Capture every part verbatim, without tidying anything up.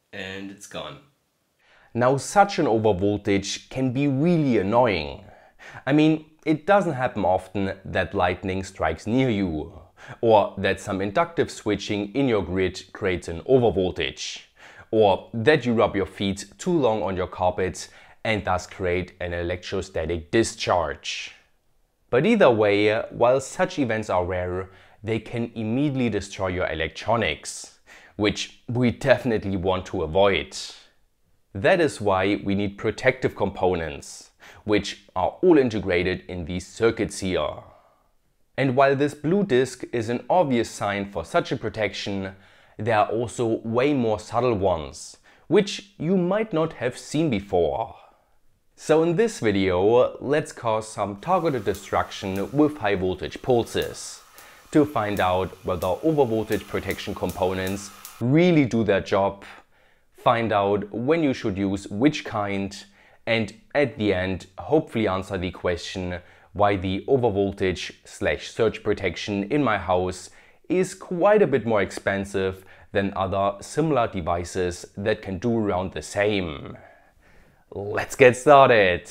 and it's gone. Now, such an overvoltage can be really annoying. I mean, it doesn't happen often that lightning strikes near you, or that some inductive switching in your grid creates an overvoltage, or that you rub your feet too long on your carpet and thus create an electrostatic discharge. But either way, while such events are rare, they can immediately destroy your electronics, which we definitely want to avoid. That is why we need protective components, which are all integrated in these circuits here. And while this blue disc is an obvious sign for such a protection, there are also way more subtle ones, which you might not have seen before. So in this video, let's cause some targeted destruction with high voltage pulses to find out whether overvoltage protection components really do their job, find out when you should use which kind, and at the end hopefully answer the question why the overvoltage slash surge protection in my house is quite a bit more expensive than other similar devices that can do around the same. Let's get started!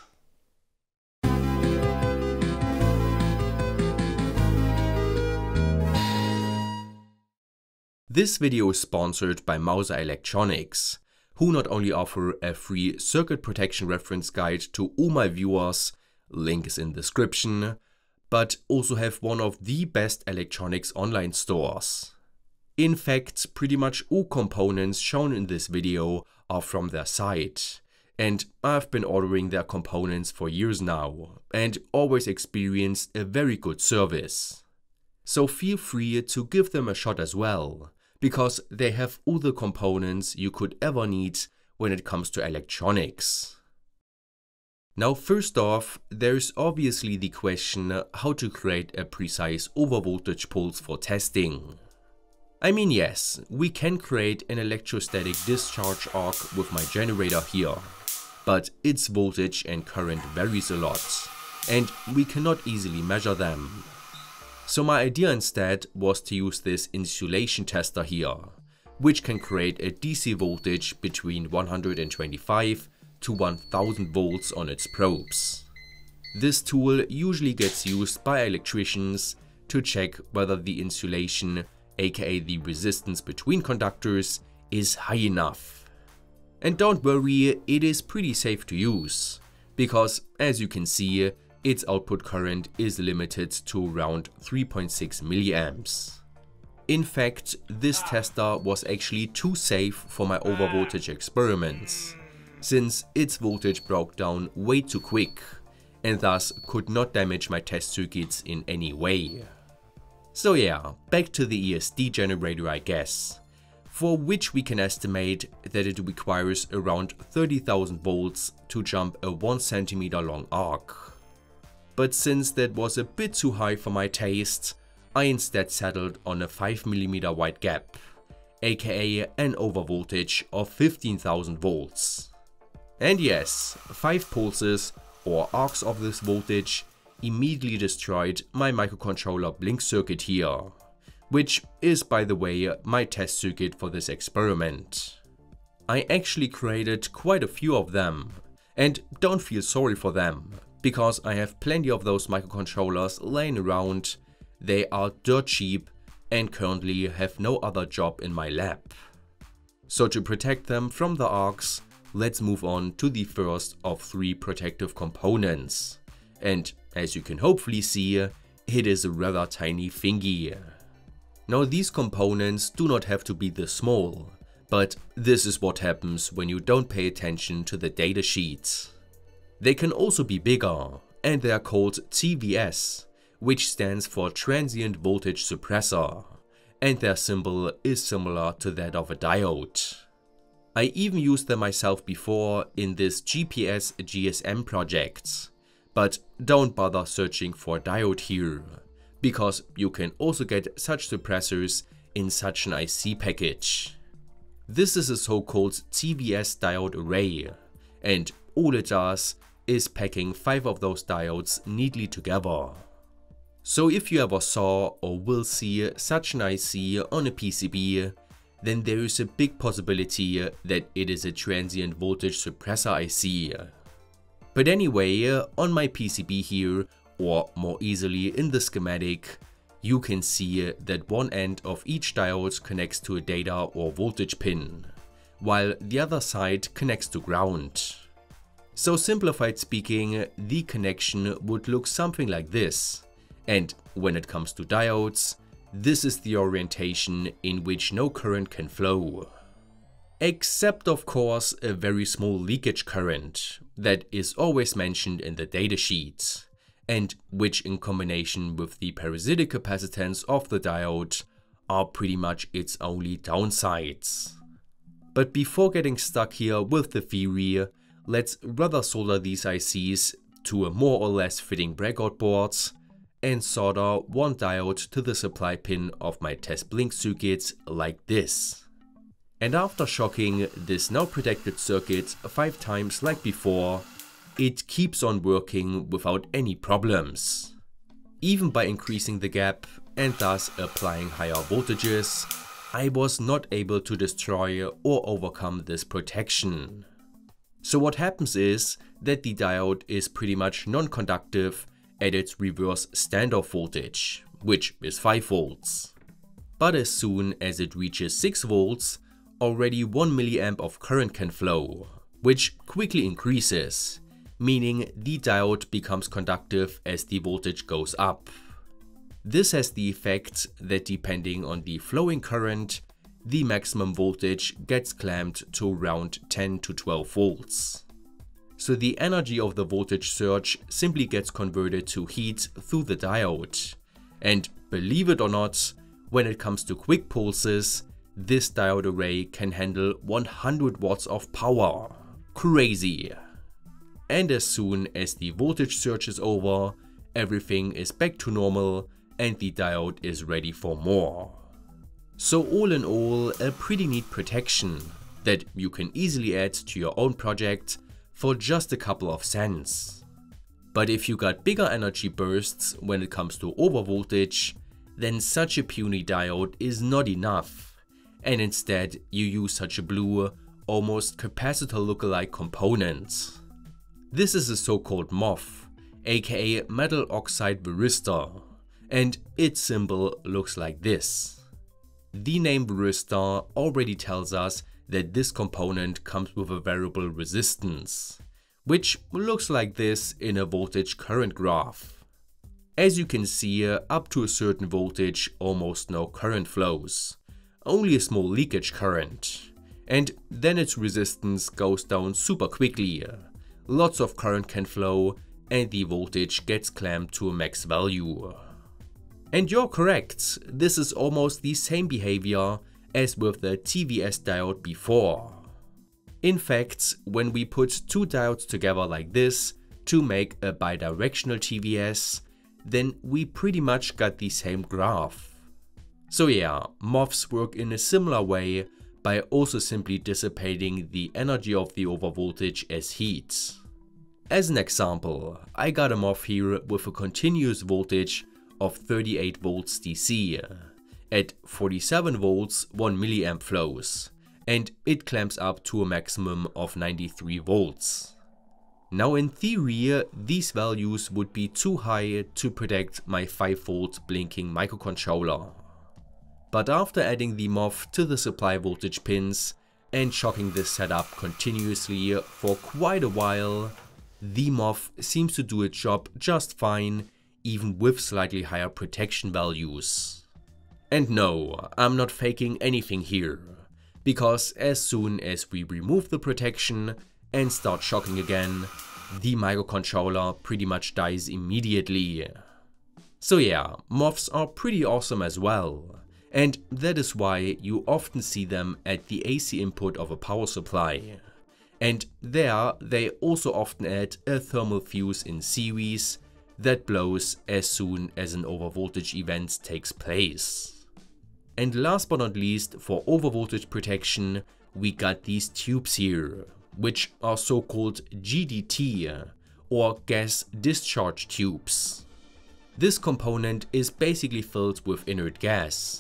This video is sponsored by Mouser Electronics, who not only offer a free circuit protection reference guide to all my viewers, link is in the description, but also have one of the best electronics online stores. In fact, pretty much all components shown in this video are from their site, and I've been ordering their components for years now and always experienced a very good service. So feel free to give them a shot as well, because they have all the components you could ever need when it comes to electronics. Now first off, there's obviously the question how to create a precise overvoltage pulse for testing. I mean, yes, we can create an electrostatic discharge arc with my generator here, but its voltage and current varies a lot, and we cannot easily measure them. So my idea instead was to use this insulation tester here, which can create a D C voltage between one hundred twenty-five to one thousand volts on its probes. This tool usually gets used by electricians to check whether the insulation, aka the resistance between conductors, is high enough. And don't worry, it is pretty safe to use, because as you can see, its output current is limited to around three point six milliamps. In fact, this tester was actually too safe for my overvoltage experiments, since its voltage broke down way too quick and thus could not damage my test circuits in any way. So yeah, back to the E S D generator, I guess, for which we can estimate that it requires around thirty thousand volts to jump a one centimeter long arc. But since that was a bit too high for my taste, I instead settled on a five millimeter wide gap, aka an overvoltage of fifteen thousand volts. And yes, five pulses or arcs of this voltage immediately destroyed my microcontroller blink circuit here, which is, by the way, my test circuit for this experiment. I actually created quite a few of them, and don't feel sorry for them, because I have plenty of those microcontrollers laying around. They are dirt cheap and currently have no other job in my lab. So to protect them from the arcs, let's move on to the first of three protective components. And as you can hopefully see, it is a rather tiny thingy. Now these components do not have to be this small, but this is what happens when you don't pay attention to the datasheet. They can also be bigger, and they are called T V S, which stands for Transient Voltage Suppressor, and their symbol is similar to that of a diode. I even used them myself before in this G P S G S M project, but don't bother searching for diode here, because you can also get such suppressors in such an I C package. This is a so-called T V S diode array, and all it does is packing five of those diodes neatly together. So if you ever saw or will see such an I C on a P C B, then there is a big possibility that it is a transient voltage suppressor I C. But anyway, on my P C B here, or more easily in the schematic, you can see that one end of each diode connects to a data or voltage pin, while the other side connects to ground. So simplified speaking, the connection would look something like this. And when it comes to diodes, this is the orientation in which no current can flow. Except of course a very small leakage current that is always mentioned in the datasheet, and which in combination with the parasitic capacitance of the diode are pretty much its only downsides. But before getting stuck here with the theory, let's rather solder these I Cs to a more or less fitting breakout board and solder one diode to the supply pin of my test blink circuit like this. And after shocking this now protected circuit five times like before, it keeps on working without any problems. Even by increasing the gap and thus applying higher voltages, I was not able to destroy or overcome this protection. So what happens is that the diode is pretty much non-conductive at its reverse standoff voltage, which is five volts. But as soon as it reaches six volts, already one milliamp of current can flow, which quickly increases, meaning the diode becomes conductive as the voltage goes up. This has the effect that depending on the flowing current, the maximum voltage gets clamped to around ten to twelve volts. So the energy of the voltage surge simply gets converted to heat through the diode. And believe it or not, when it comes to quick pulses, this diode array can handle one hundred watts of power. Crazy! And as soon as the voltage surge is over, everything is back to normal and the diode is ready for more. So all in all, a pretty neat protection that you can easily add to your own project for just a couple of cents. But if you got bigger energy bursts when it comes to overvoltage, then such a puny diode is not enough, and instead you use such a blue, almost capacitor lookalike component. This is a so-called M O F, aka metal oxide varistor, and its symbol looks like this. The name varistor already tells us that this component comes with a variable resistance, which looks like this in a voltage current graph. As you can see, up to a certain voltage almost no current flows, only a small leakage current, and then its resistance goes down super quickly, lots of current can flow and the voltage gets clamped to a max value. And you're correct, this is almost the same behavior as with the T V S diode before. In fact, when we put two diodes together like this to make a bidirectional T V S, then we pretty much got the same graph. So yeah, M O Fs work in a similar way by also simply dissipating the energy of the overvoltage as heat. As an example, I got a M O F here with a continuous voltage of thirty-eight volts D C. At forty-seven volts, one milliamp flows, and it clamps up to a maximum of ninety-three volts. Now in theory, these values would be too high to protect my five volt blinking microcontroller. But after adding the M O F to the supply voltage pins and shocking this setup continuously for quite a while, the M O F seems to do its job just fine, even with slightly higher protection values. And no, I'm not faking anything here, because as soon as we remove the protection and start shocking again, the microcontroller pretty much dies immediately. So yeah, M O Fs are pretty awesome as well, and that is why you often see them at the A C input of a power supply. And there they also often add a thermal fuse in series that blows as soon as an overvoltage event takes place. And last but not least, for overvoltage protection, we got these tubes here, which are so-called G D T, or gas discharge tubes. This component is basically filled with inert gas,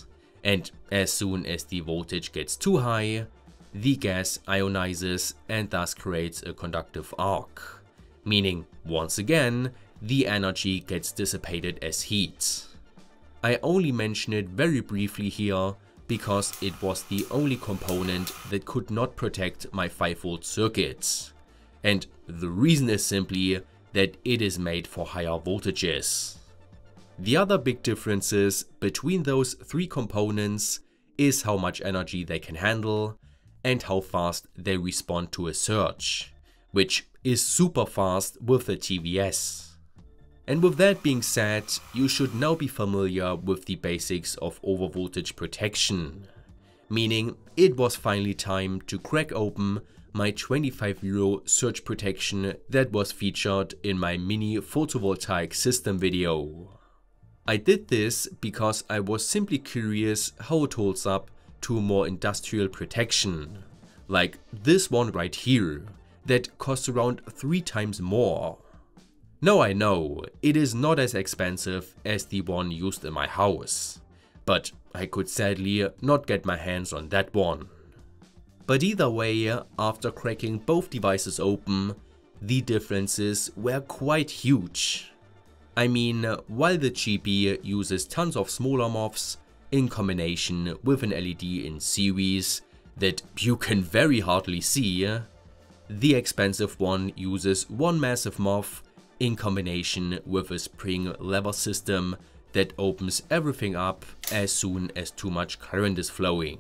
and as soon as the voltage gets too high, the gas ionizes and thus creates a conductive arc, meaning once again the energy gets dissipated as heat. I only mention it very briefly here because it was the only component that could not protect my five volt circuits, and the reason is simply that it is made for higher voltages. The other big differences between those three components is how much energy they can handle and how fast they respond to a surge, which is super fast with the T V S. And with that being said, you should now be familiar with the basics of overvoltage protection, meaning it was finally time to crack open my twenty-five euro surge protection that was featured in my mini photovoltaic system video. I did this because I was simply curious how it holds up to more industrial protection, like this one right here, that costs around three times more. Now I know, it is not as expensive as the one used in my house, but I could sadly not get my hands on that one. But either way, after cracking both devices open, the differences were quite huge. I mean, while the G P uses tons of smaller M O Fs in combination with an L E D in series that you can very hardly see, the expensive one uses one massive M O F in combination with a spring lever system that opens everything up as soon as too much current is flowing.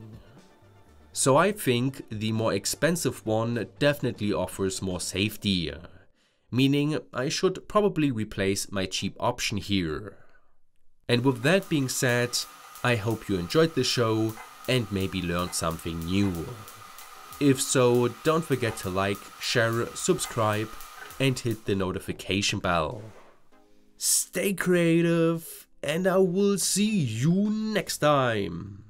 So I think the more expensive one definitely offers more safety, meaning I should probably replace my cheap option here. And with that being said, I hope you enjoyed the show and maybe learned something new. If so, don't forget to like, share, subscribe, and hit the notification bell. Stay creative, and I will see you next time.